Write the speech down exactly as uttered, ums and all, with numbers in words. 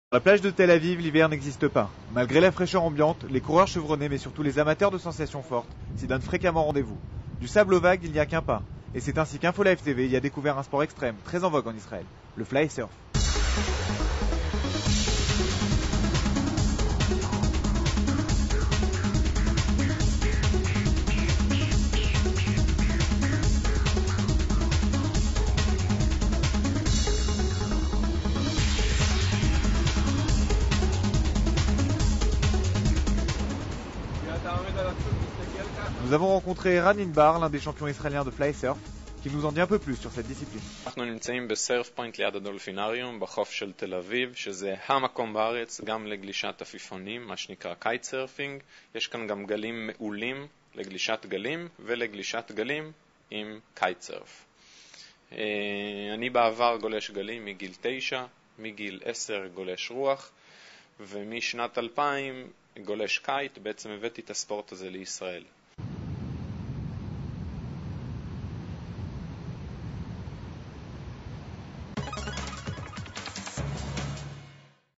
Sur la plage de Tel Aviv, l'hiver n'existe pas. Malgré la fraîcheur ambiante, les coureurs chevronnés, mais surtout les amateurs de sensations fortes, s'y donnent fréquemment rendez-vous. Du sable aux vagues, il n'y a qu'un pas. Et c'est ainsi qu'Info Live T V y a découvert un sport extrême, très en vogue en Israël, le fly surf. Nous avons rencontré Ran Inbar, l'un des champions israéliens de fly surf, qui nous en dit un peu plus sur cette discipline. אנחנו נמצאים בסרף פוינט ליד הדולפינריום בחוף של תל אביב, שזה המקום בארץ גם לגלישת עפיפונים, מה שנקרא קייט סרפינג. יש כאן גם גלים מעולים לגלישת גלים ולגלישת גלים עם קייט סרף. אני בעבר גולש גלים מגיל תשע, מגיל עשר גולש רוח, ומשנת אלפיים גולש קייט. בעצם הבאתי את הספורט הזה לישראל.